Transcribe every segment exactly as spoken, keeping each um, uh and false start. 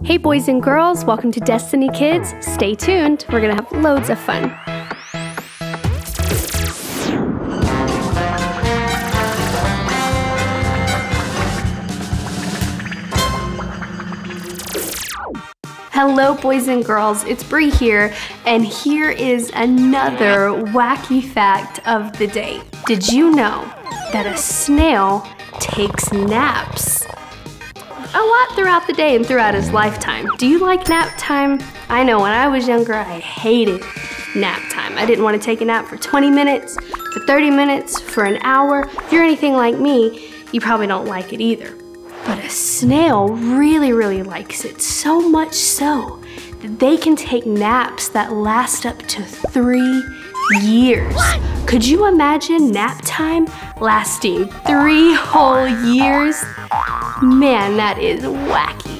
Hey boys and girls, welcome to Destiny Kids. Stay tuned, we're gonna have loads of fun. Hello boys and girls, it's Bree here, and here is another wacky fact of the day. Did you know that a snail takes naps a lot throughout the day and throughout his lifetime? Do you like nap time? I know when I was younger, I hated nap time. I didn't want to take a nap for twenty minutes, for thirty minutes, for an hour. If you're anything like me, you probably don't like it either. But a snail really, really likes it, so much so that they can take naps that last up to three years. What? Could you imagine nap time lasting three whole years? Man, that is wacky.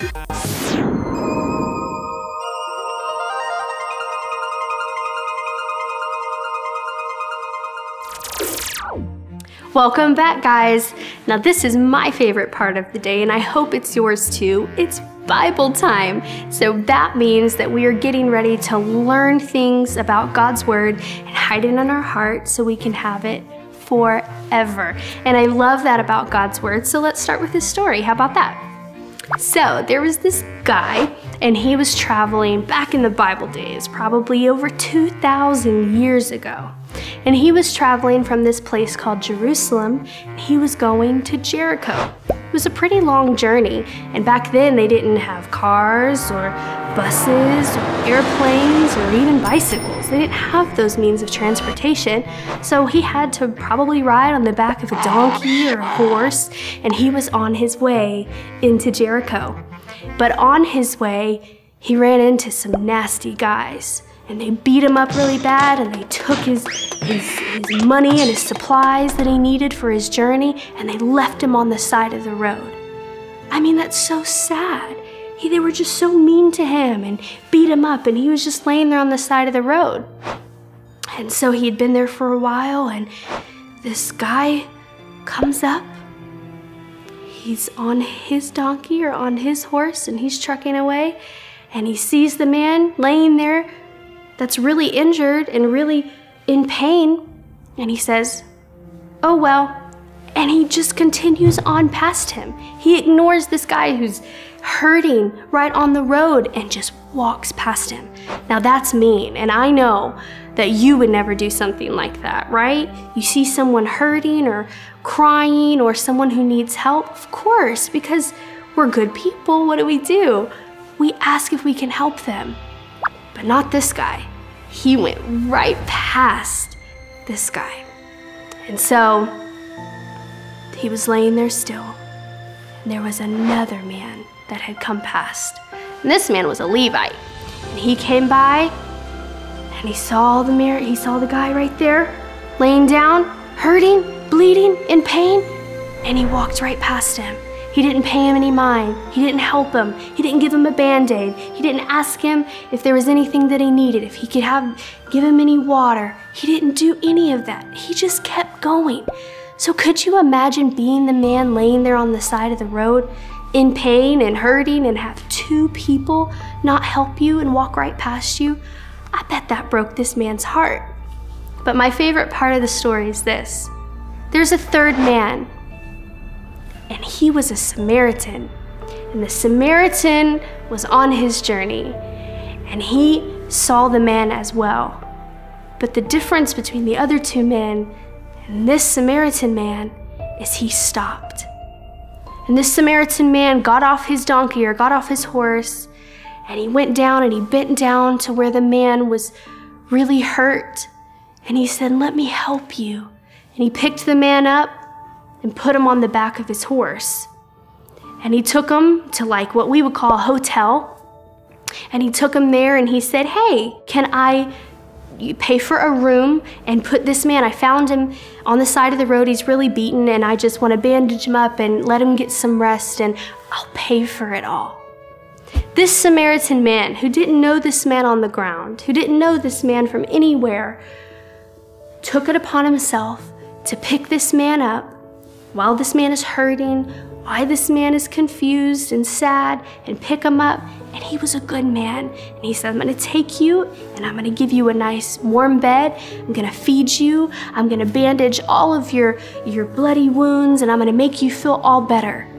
Welcome back, guys. Now this is my favorite part of the day, and I hope it's yours too. It's Bible time. So that means that we are getting ready to learn things about God's Word and hide it in our heart so we can have it forever. And I love that about God's Word. So let's start with this story. How about that? So there was this guy, and he was traveling back in the Bible days, probably over two thousand years ago. And he was traveling from this place called Jerusalem, and he was going to Jericho. It was a pretty long journey, and back then they didn't have cars or buses or airplanes or even bicycles. They didn't have those means of transportation, so he had to probably ride on the back of a donkey or a horse, and he was on his way into Jericho. But on his way, he ran into some nasty guys. And they beat him up really bad, and they took his, his, his money and his supplies that he needed for his journey, and they left him on the side of the road. I mean, that's so sad. He, they were just so mean to him and beat him up, and he was just laying there on the side of the road. And so he had been there for a while, and this guy comes up. He's on his donkey or on his horse, and he's trucking away, and he sees the man laying there that's really injured and really in pain, and he says, "Oh well," and he just continues on past him. He ignores this guy who's hurting right on the road and just walks past him. Now that's mean, and I know that you would never do something like that, right? You see someone hurting or crying or someone who needs help, of course, because we're good people. What do we do? We ask if we can help them. But not this guy. He went right past this guy. And so he was laying there still, and there was another man that had come past. And this man was a Levite. And he came by, and he saw the mirror, he saw the guy right there, laying down, hurting, bleeding, in pain, and he walked right past him. He didn't pay him any mind. He didn't help him. He didn't give him a Band-Aid. He didn't ask him if there was anything that he needed, if he could have, give him any water. He didn't do any of that. He just kept going. So could you imagine being the man laying there on the side of the road in pain and hurting and have two people not help you and walk right past you? I bet that broke this man's heart. But my favorite part of the story is this. There's a third man, and he was a Samaritan. And the Samaritan was on his journey, and he saw the man as well. But the difference between the other two men and this Samaritan man is he stopped. And this Samaritan man got off his donkey or got off his horse, and he went down and he bent down to where the man was really hurt. And he said, "Let me help you." And he picked the man up and put him on the back of his horse. And he took him to like what we would call a hotel. And he took him there and he said, "Hey, can I pay for a room and put this man, I found him on the side of the road, he's really beaten, and I just want to bandage him up and let him get some rest, and I'll pay for it all." This Samaritan man, who didn't know this man on the ground, who didn't know this man from anywhere, took it upon himself to pick this man up while this man is hurting, why this man is confused and sad and pick him up. And he was a good man. And he said, I'm gonna take you and I'm gonna give you a nice warm bed. I'm gonna feed you. I'm gonna bandage all of your, your bloody wounds, and I'm gonna make you feel all better.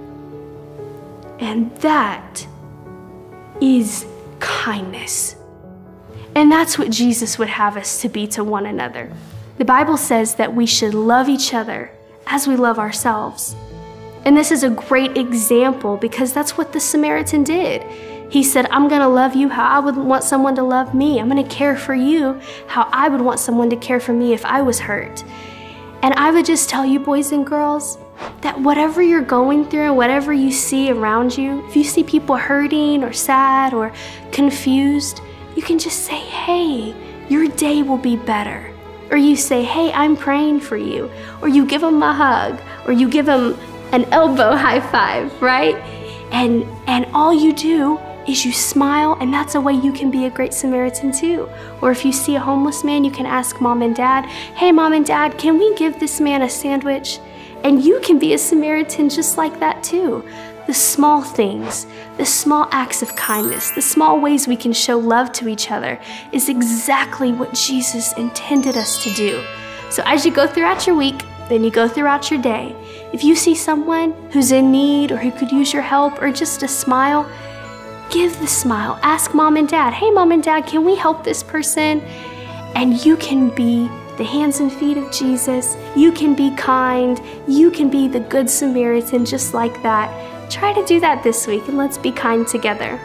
And that is kindness. And that's what Jesus would have us to be to one another. The Bible says that we should love each other as we love ourselves. And this is a great example because that's what the Samaritan did. He said, I'm gonna love you how I would want someone to love me. I'm gonna care for you how I would want someone to care for me if I was hurt. And I would just tell you, boys and girls, that whatever you're going through, whatever you see around you, if you see people hurting or sad or confused, you can just say, hey, your day will be better. Or you say, hey, I'm praying for you. Or you give them a hug, or you give them an elbow high five, right? And, and all you do is you smile, and that's a way you can be a great Samaritan too. Or if you see a homeless man, you can ask mom and dad, hey, mom and dad, can we give this man a sandwich? And you can be a Samaritan just like that too. The small things, the small acts of kindness, the small ways we can show love to each other is exactly what Jesus intended us to do. So as you go throughout your week, then you go throughout your day, if you see someone who's in need or who could use your help or just a smile, give the smile. Ask mom and dad, hey, mom and dad, can we help this person? And you can be the hands and feet of Jesus. You can be kind. You can be the good Samaritan just like that. Try to do that this week, and let's be kind together.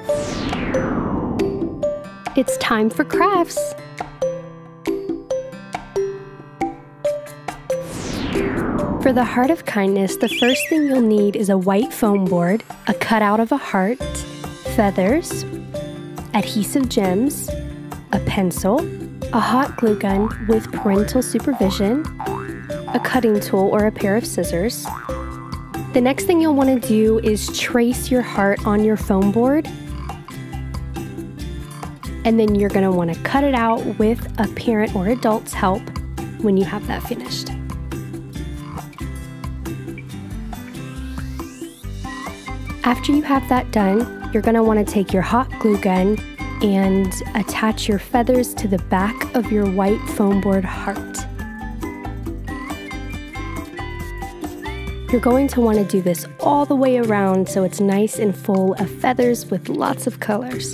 It's time for crafts. For the heart of kindness, the first thing you'll need is a white foam board, a cutout of a heart, feathers, adhesive gems, a pencil, a hot glue gun with parental supervision, a cutting tool or a pair of scissors. The next thing you'll want to do is trace your heart on your foam board, and then you're going to want to cut it out with a parent or adult's help when you have that finished. After you have that done, you're going to want to take your hot glue gun and attach your feathers to the back of your white foam board heart. You're going to want to do this all the way around so it's nice and full of feathers with lots of colors.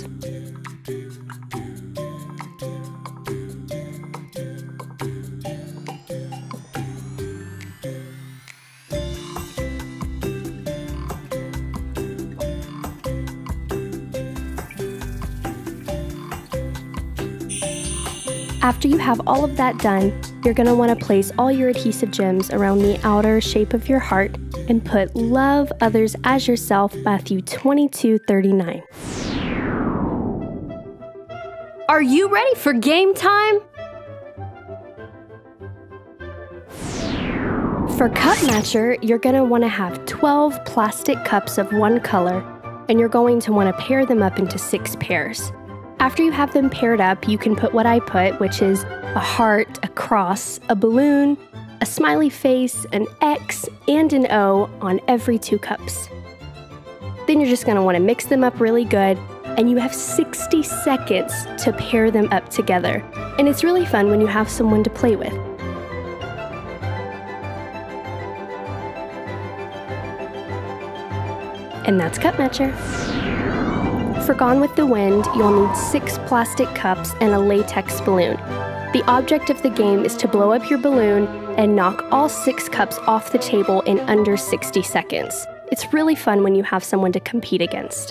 After you have all of that done, you're going to want to place all your adhesive gems around the outer shape of your heart and put love others as yourself, Matthew twenty-two thirty-nine. Are you ready for game time? For cup matcher, you're going to want to have twelve plastic cups of one color, and you're going to want to pair them up into six pairs. After you have them paired up, you can put what I put, which is a heart, a cross, a balloon, a smiley face, an X, and an O on every two cups. Then you're just going to want to mix them up really good, and you have sixty seconds to pair them up together. And it's really fun when you have someone to play with. And that's Cup Matcher. For Gone with the Wind, you'll need six plastic cups and a latex balloon. The object of the game is to blow up your balloon and knock all six cups off the table in under sixty seconds. It's really fun when you have someone to compete against.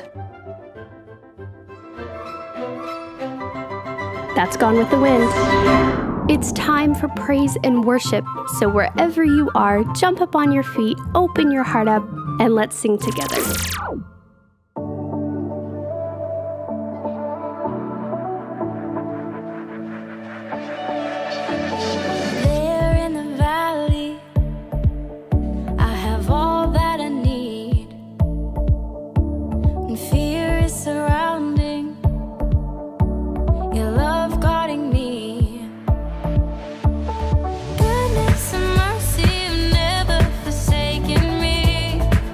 That's Gone with the Wind. It's time for praise and worship, so wherever you are, jump up on your feet, open your heart up, and let's sing together. Goodness and mercy have never forsaken me.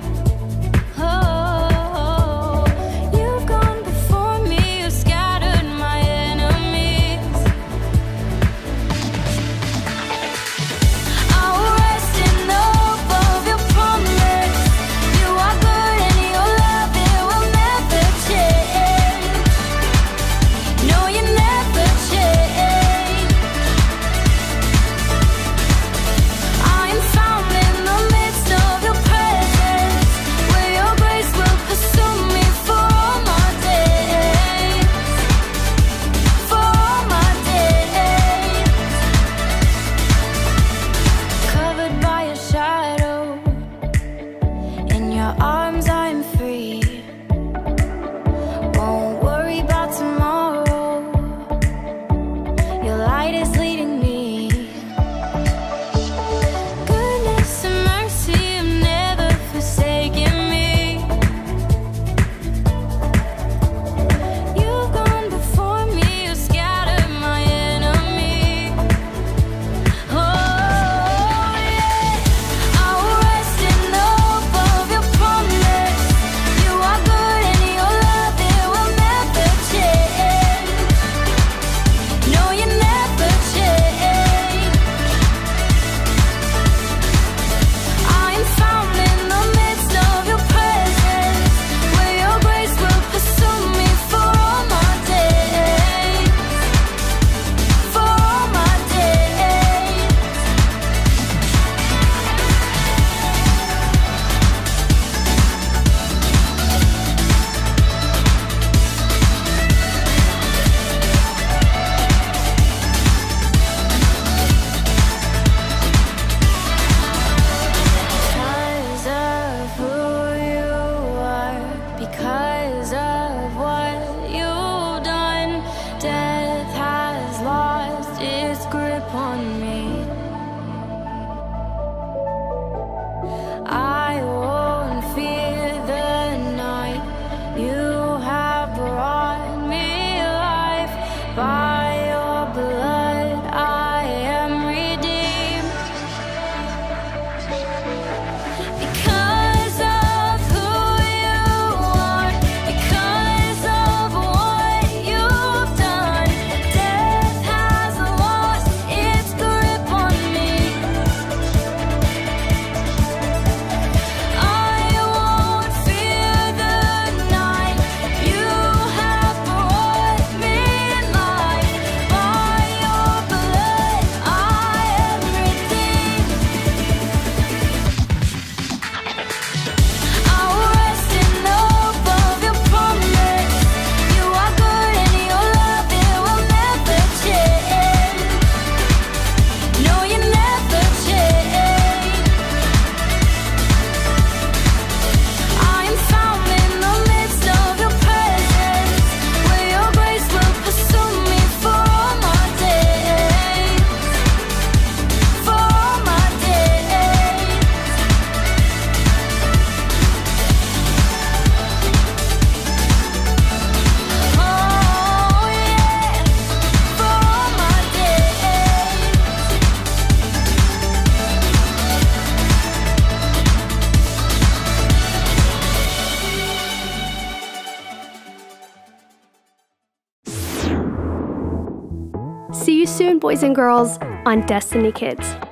soon, boys and girls, on Destiny Kids.